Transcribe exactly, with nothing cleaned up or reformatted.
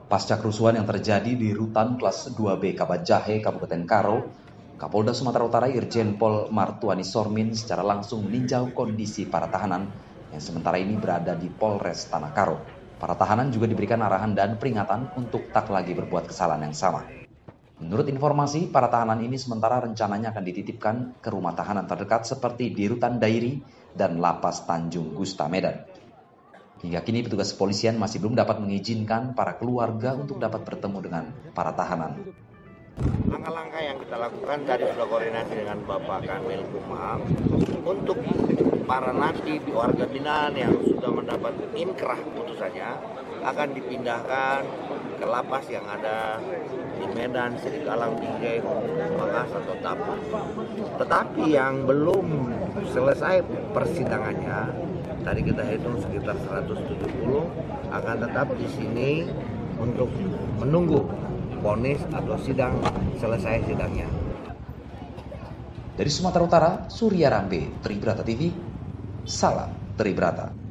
Pasca kerusuhan yang terjadi di Rutan Kelas dua B Kabajahe, Kabupaten Karo, Kapolda Sumatera Utara Irjen Pol Martuani Sormin secara langsung meninjau kondisi para tahanan yang sementara ini berada di Polres Tanah Karo. Para tahanan juga diberikan arahan dan peringatan untuk tak lagi berbuat kesalahan yang sama. Menurut informasi, para tahanan ini sementara rencananya akan dititipkan ke rumah tahanan terdekat seperti di Rutan Dairi dan Lapas Tanjung Gusta Medan. Hingga kini petugas kepolisian masih belum dapat mengizinkan para keluarga untuk dapat bertemu dengan para tahanan. Langkah-langkah yang kita lakukan tadi sudah koordinasi dengan Bapak Kanwil Kumham untuk para napi warga binaan yang sudah mendapat inkrah putusannya akan dipindahkan ke lapas yang ada di Medan, Sirikalang, Binjai, Makassar atau Tapang. Tetapi yang belum selesai persidangannya, tadi kita hitung sekitar seratus tujuh puluh, akan tetap di sini untuk menunggu vonis atau sidang selesai sidangnya. Dari Sumatera Utara, Surya Rambe, Tribrata T V, salam Tribrata.